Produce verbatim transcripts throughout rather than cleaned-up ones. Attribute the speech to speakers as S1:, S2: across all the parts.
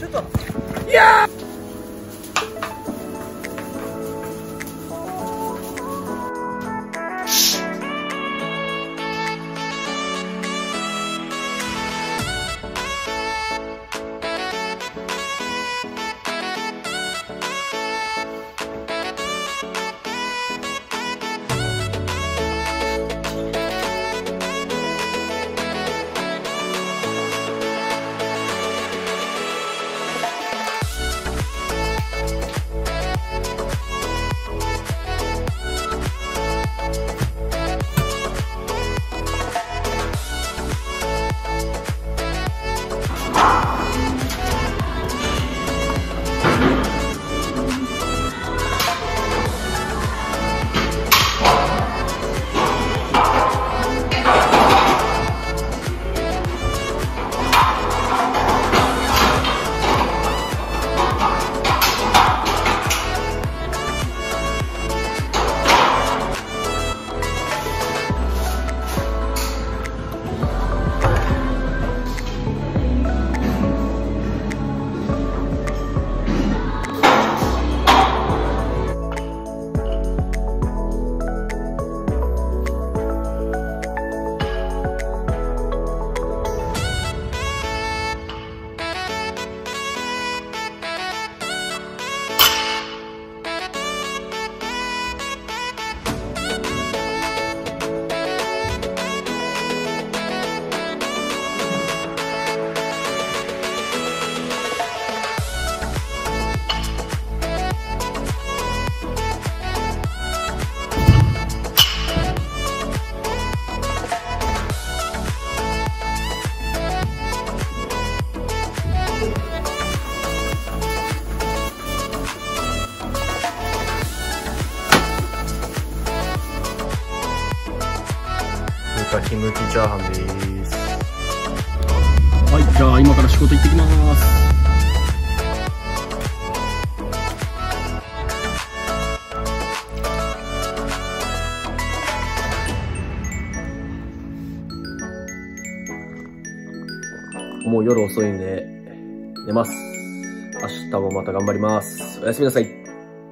S1: いやーキムチチャーハンです。
S2: はい、じゃあ今から仕事行ってきます。
S1: もう夜遅いんで寝ます。明日もまた頑張ります。おやすみなさい。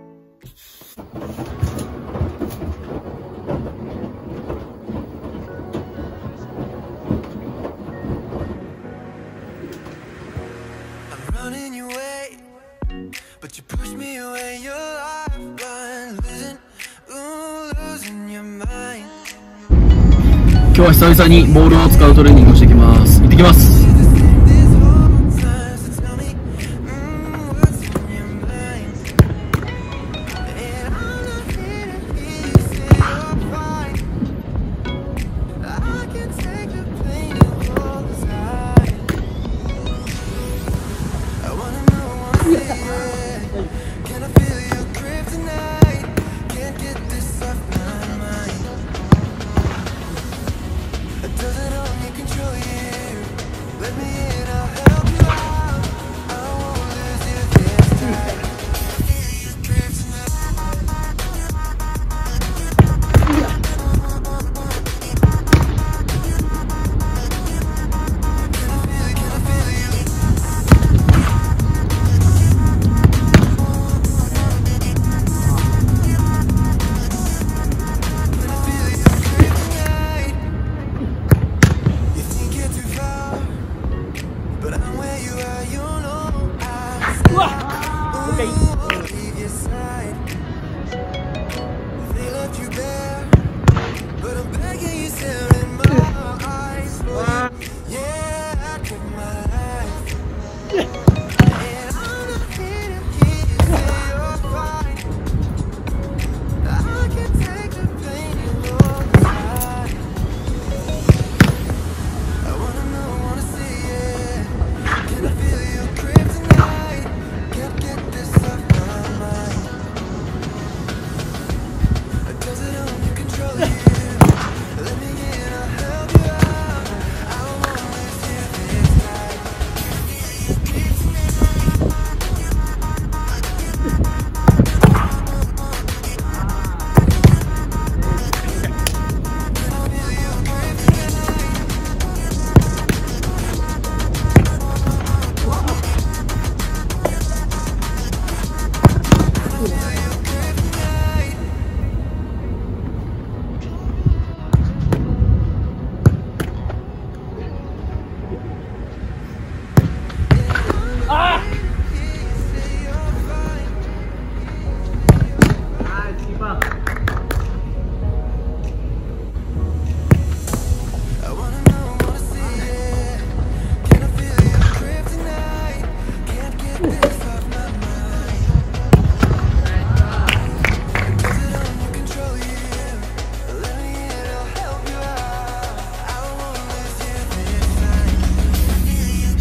S2: 今日は久々にボールを使うトレーニングをしてきます。行ってきます。
S3: But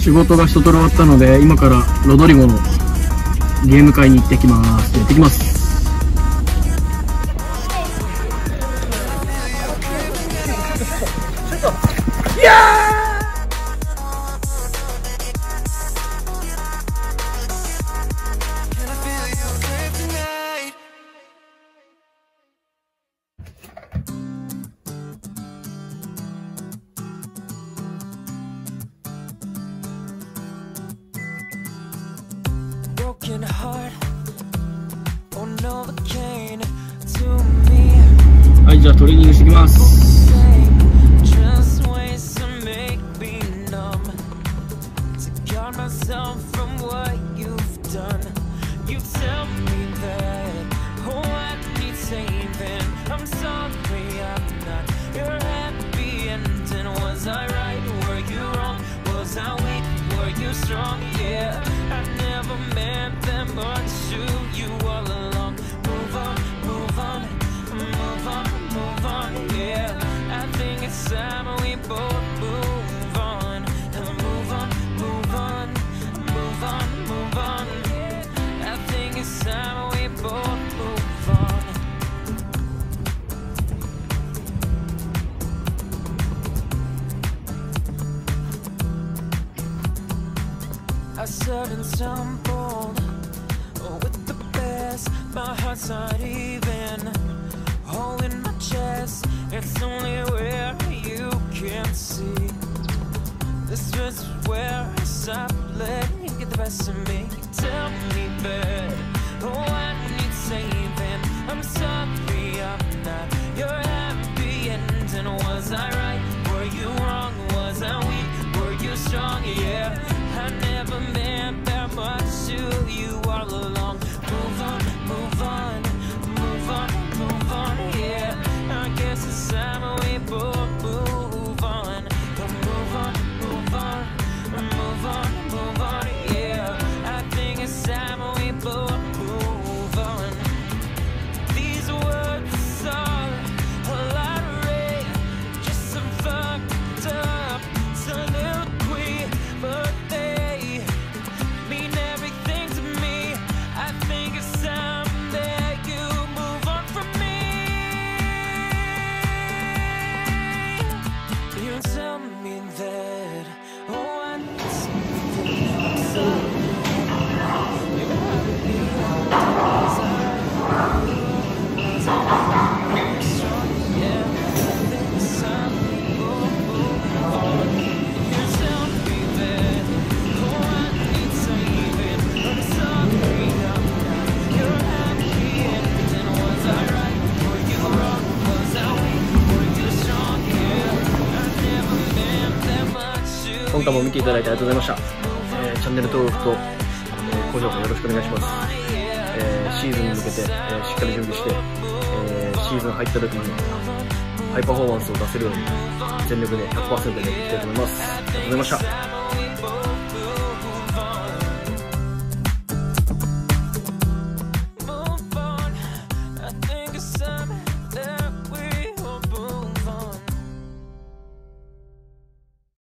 S2: 仕事が一通り終わったので、今からロドリゴのゲーム会に行ってきます。行ってきます。いやーはい、じゃあトレーニングしてきます。
S3: A sudden stumble with the best. My heart's not even holding my chest. It's only where you can see. This is where I stop letting you get the best of me. Tell me, babe, oh, I need saving. I'm sorry I'm not your happy ending. Was I right? Were you wrong? Was I weak? Were you strong? Yeah, I never meant that much to you all along. Move on, move on, move on, move on. Yeah, I guess it's time we both move on. But move on, move on, move on, move on. Yeah, I think it's time we both move on. These words are a lot of red, just some fucked up soliloquy, but they mean everything to me. I think it's time that you move on from me. You tell me that, oh, I need something else. You have me all strong, yeah. I think it's time we both move on. You tell me that, oh, I need saving. I'm sorry I'm not your happy ending. Was I right? Were you wrong? Was I weak? Were you strong? Yeah, I never meant that much to
S1: 今回も見ていただいてありがとうございました。えーチャンネル登録と、えー高評価よろしくお願いします。えーシーズンに向けて、えーしっかり準備して、えーシーズン入った時にハイパフォーマンスを出せるように全力で ひゃくパーセント でいきたいと思います。ありがとうございました。